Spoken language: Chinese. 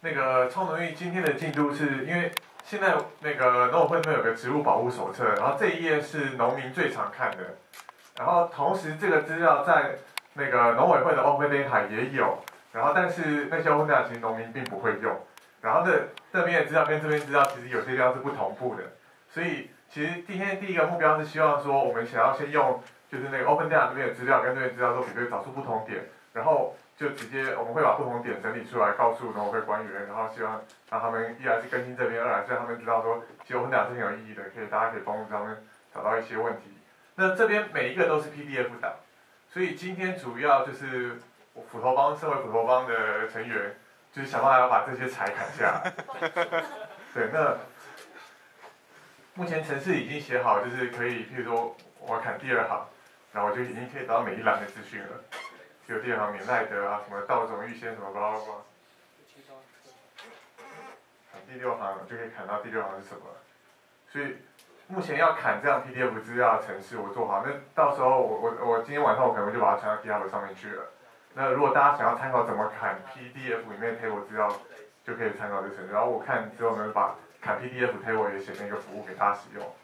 那个超能力今天的进度是因为现在那个农委会那边有个植物保护手册，然后这一页是农民最常看的，然后同时这个资料在那个农委会的 Open Data 也有，然后但是那些 Open Data 其实农民并不会用，然后这边的资料跟这边资料其实有些地方是不同步的，所以其实今天第一个目标是希望说我们想要先用就是那个 Open Data 这边的资料跟这边资料做比对，找出不同点，然后就直接我们会把不同点整理出来，告诉农委会官员，然后希望让他们一来是更新这边，二来是让他们知道说，其实 Open Data 是很有意义的，大家可以帮助他们找到一些问题。那这边每一个都是 PDF 档，所以今天主要就是斧头帮身为斧头帮的成员，就是想办法要把这些柴砍下来。对，那目前程式已经写好，就是可以，譬如说我砍第2行，然后我就已经可以找到每一栏的资讯了。就第2行免赖德啊，什么道种预先什么巴拉巴拉，砍第6行就可以砍到第6行是什么。所以目前要砍这样 PDF 资料的程式我做好，那到时候我今天晚上我可能就把它传到 GitHub 上面去了。那如果大家想要参考怎么砍 PDF 里面 table 资料，就可以参考这程式。然后我看之后呢，把砍 PDF table 也写成一个服务给大家使用。